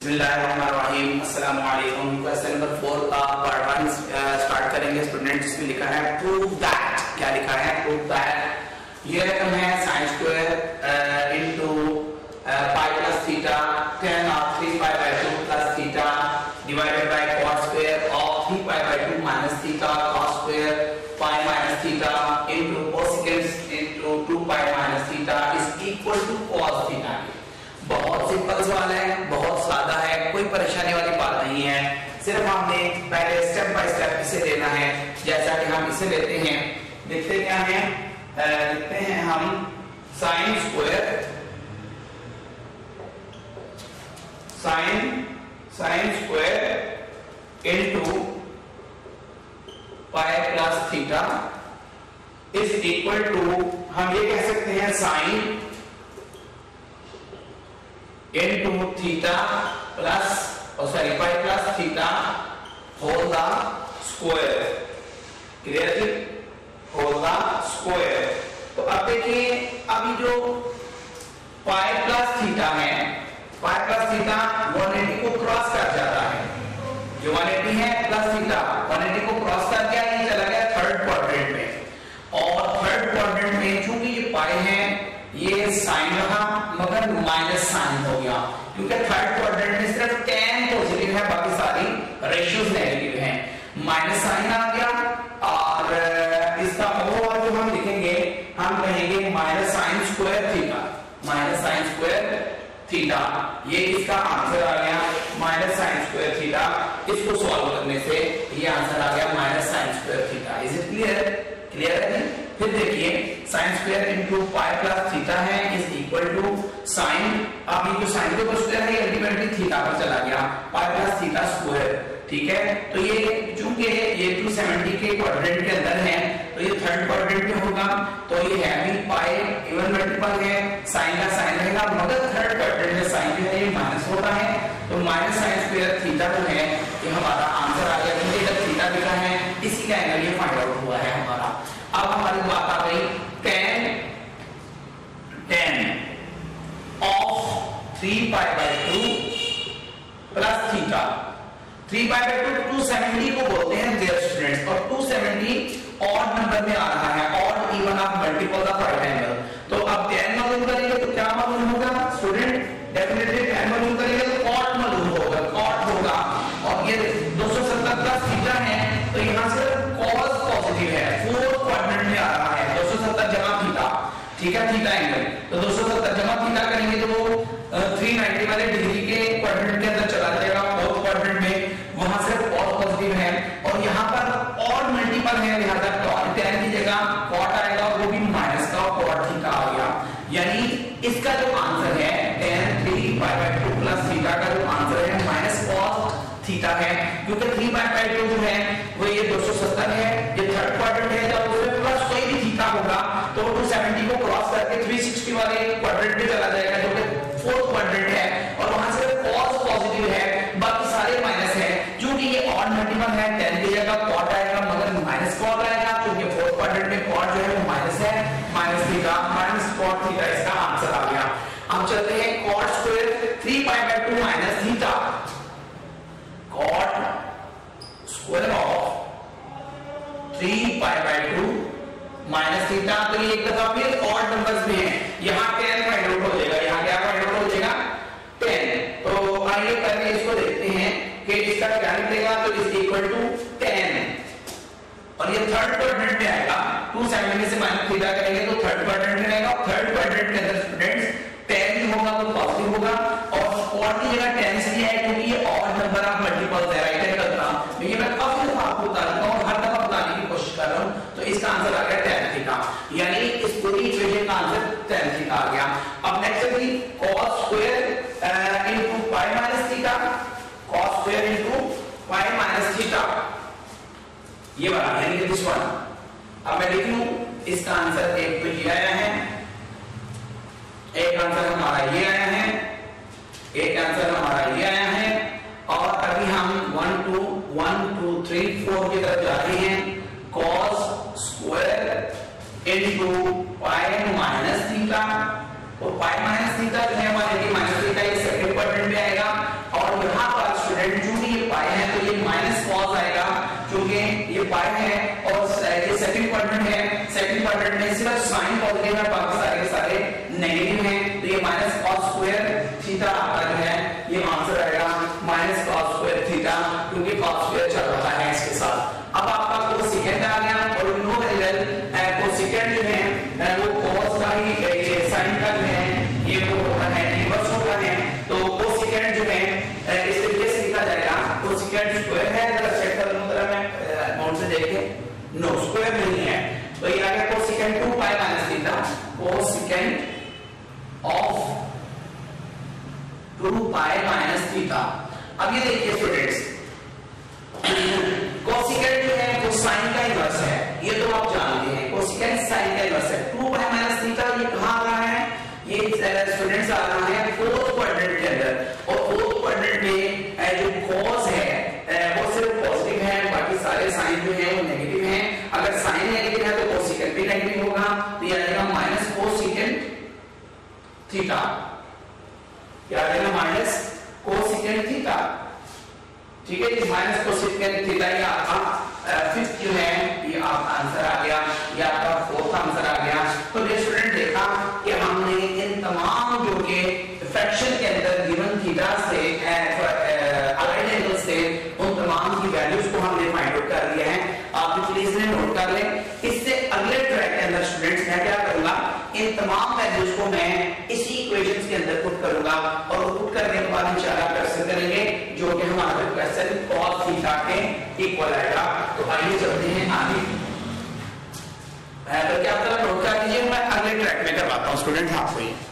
बिस्मिल्लाहिर्रहमानिर्रहीम। अस्सलाम वालेकुम। क्वेश्चन नंबर 4 का पार्ट 1 स्टार्ट करेंगे स्टूडेंट। इसमें लिखा है प्रूव दैट। क्या लिखा है? प्रूव दैट ये रकम है sin square into pi plus theta tan of 3 pi by 2 plus theta divided by cos square of 3 pi by 2 minus theta cos square pi minus theta into cosecant into 2 pi minus theta is equal to cos theta. बहुत simple सवाल है, बहुत सादा है, कोई परेशानी वाली बात नहीं है। सिर्फ हमने पहले स्टेप बाय स्टेप इसे लेना है। जैसा कि हम इसे लेते हैं, देखते क्या है, लिखते हैं हम sine square into pi plus theta is equal to, हम ये कह सकते हैं sine into theta plus pi plus theta whole the square. Clear जी? Whole the square. तो अब देखिए, अभी जो पाई प्लस थीटा है, पाई प्लस थीटा 180 को क्रॉस कर जाता है। जो 180 है प्लस थीटा 180 को क्रॉस कर गया, ये चला गया थर्ड क्वाड्रेंट में। और थर्ड क्वाड्रेंट में चूंकि ये पाई है, ये साइन रहा मगर माइनस साइन हो गया, क्योंकि थर्ड क्वाड्रेंट में सिर्फ tan पॉजिटिव है, बाकी सारी रेशियोज नेगेटिव हैं। माइनस साइन आ गया और इसका ओवर जो हम लिखेंगे, हम कहेंगे minus sine square theta, minus sine square theta. ये इसका आंसर आ गया माइनस साइन स्क्वायर थीटा। इसको सॉल्व करने से ये आंसर आ गया minus sine square theta. Is it clear? Clear है? फिर देखिए, sine square into pi plus theta है इज इक्वल टू साइन, अब ये जो साइन के ऊपर स्क्वायर है अल्टीमेटली थीटा पर चला गया, पाई प्लस थीटा स्क्वायर। ठीक है, तो ये चूंकि ये 270 के क्वाड्रेंट के अंदर है, तो ये थर्ड क्वाड्रेंट में होगा, तो ये है भी पाई इवन मल्टीपल है, साइन का साइन रहेगा, मगर थर्ड क्वाड्रेंट में साइन जो है ये माइनस होता है, तो माइनस साइन स्क्वायर थीटा जो है ये हमारा आंसर आ गया। क्योंकि जब थीटा लिखा है, इसी का एंगल ये फाइंड आउट हुआ है हमारा। अब हमारी बात आ गई tan of 3 pi by 2 plus theta. 3 pi by 2 270 को बोलते हैं डियर स्टूडेंट्स, और 270 ऑड नंबर में आ रहा है, odd even of multiple of right angle. तो अब tan मालूम करेंगे तो क्या मालूम होगा स्टूडेंट? डेफिनेटली tan मालूम करेंगे तो cot मालूम होगा, cot होगा। और ये 270 प्लस थीटा है, तो यहां से cos पॉजिटिव है, फोर्थ क्वाड्रेंट में आ रहा है, 270 जमा थीटा। ठीक है, थीटा एंगल, तो 270 जमा थीटा करेंगे तो 390 वाले डिग्री के क्वाड्रेंट के अंदर चला जाएगा, फोर्थ क्वाड्रेंट में, वहां से cos पॉजिटिव है। और यहां पर ऑड मल्टीपल है, लिहाजा tan की जगह cot आएगा, वो भी माइनस का cot थीटा आ गया। यानी इसका जो आंसर है tan 3 pi by 2 plus theta का जो आंसर है माइनस cos थीटा है, क्योंकि 3 पाई बाय 2 जो है वो ये 270 है, ये थर्ड क्वाड्रेंट है, जब उसमें प्लस कोई भी थीटा होगा तो 270 को क्रॉस करके 360 वाले क्वाड्रेंट में चला जाएगा, जो कि फोर्थ क्वाड्रेंट है, और वहां से cos पॉजिटिव है, बाकी सारे माइनस है। क्योंकि ये ऑड मल्टीपल है, tan की जगह cot आएगा, मगर माइनस cot आएगा, क्योंकि फोर्थ क्वाड्रेंट में cot जो है वो माइनस है, minus theta minus cot theta इसका आंसर आ गया। अब चलते हैं cot square 3 pi by 2 minus theta, cot square of 3 pi by 2 minus theta. तो ये एक दफा फिर ऑड नंबर्स में है, यहां tan फाइंड आउट हो जाएगा, यहां क्या फाइंड आउट हो जाएगा? tan। तो आइए पहले इसको देखते हैं कि इसका क्या निकलेगा। तो इज इक्वल टू tan, और ये थर्ड क्वाड्रेंट में आएगा, 270 से माइनस थीटा करेंगे तो थर्ड क्वाड्रेंट में आएगा। थर्ड क्वाड्रेंट के अंदर स्टूडेंट्स tan होगा तो पॉजिटिव होगा, और cot की जगह tan इसलिए है क्योंकि ये ऑड नंबर ऑफ मल्टीपल्स है, राइट एंगल का। ये मैं काफी दफा आपको बता रहा हूं, हर दफा बताने की कोशिश कर रहा हूं, तो इसका आंसर आ गया tan थीटा। यानी इस पूरी इक्वेशन का आंसर tan थीटा आ गया। अब नेक्स्ट है cos square into pi minus theta, cos square into pi minus theta, ये वाला यानी कि दिस वन। अब मैं लिख लूं, इसका आंसर एक तो ये आया है, एक आंसर हमारा ये आया है, एक आंसर हमारा ये आया है, और अभी हम 1 2 3 4 की तरफ जा रहे हैं। cos square into pi minus theta, तो पाई माइनस थीटा जो है हमारे माइनस थीटा ये सेकंड क्वाड्रेंट में आएगा, और पाई है और ये सेकंड क्वाड्रेंट है, सेकंड क्वाड्रेंट में सिर्फ साइन पॉजिटिव है, बाकी सारे सारे नेगेटिव हैं, तो ये माइनस cos स्क्वायर थीटा आपका जो है ये आंसर आएगा माइनस cos स्क्वायर थीटा, क्योंकि cos स्क्वायर चल रहा है इसके साथ। अब आपका कोसेकेंट आ गया और you know very well cosecant जो है वो cos का ही साइन का जो है ये वो होता है इनवर्स होता है, तो कोसेकेंट जो है इस तरीके से लिखा जाएगा कोसेकेंट स्क्वायर है, जरा चेक कर लो जरा मैं नोट से देखे, नो स्क्वायर नहीं है, तो ये आ गया cosecant 2 pi minus theta, cosecant of 2 pi minus theta. अब ये देखिए स्टूडेंट्स, कोसेकेंट जो है वो साइन का इनवर्स है, ये तो आप जानते हैं, कोसेकेंट साइन का इनवर्स है। 2 पाई माइनस थीटा ये कहां आ रहा है, ये स्टूडेंट्स आ रहा है फोर्थ क्वाड्रेंट के अंदर, और फोर्थ क्वाड्रेंट में जो cos है वो सिर्फ पॉजिटिव है, बाकी सारे साइन जो है वो नेगेटिव हैं। अगर साइन नेगेटिव है तो कोसेकेंट भी नेगेटिव होगा, तो ये आएगा माइनस कोसेकेंट थीटा, क्या आएगा माइनस कोसेकेंट थीटा, ठीक है जी, माइनस कोसेकेंट थीटा ये आपका फिफ्थ जो है ये आपका आंसर आ गया, ये आपका फोर्थ आंसर आ गया। तो ये स्टूडेंट देखा कि हमने इन तमाम जो के फ्रैक्शन के अंदर गिवन थीटा से अलाइड एंगल से उन तमाम की वैल्यूज को हमने फाइंड आउट कर लिया है, आप भी प्लीज इन्हें नोट कर लें। इससे अगले ट्रैक के अंदर स्टूडेंट्स मैं क्या करूंगा, इन तमाम वैल्यूज को मैं इसी इक्वेशंस के अंदर पुट करूंगा, और पुट करने के बाद इंशाल्लाह क्वेश्चन करेंगे जो कि हमारा क्वेश्चन cos थीटा के इक्वल आएगा। तो आइए चलते हैं आगे, तो क्या आप नोट कर लीजिए, मैं अगले ट्रैक में करवाता हूं स्टूडेंट आपको ये।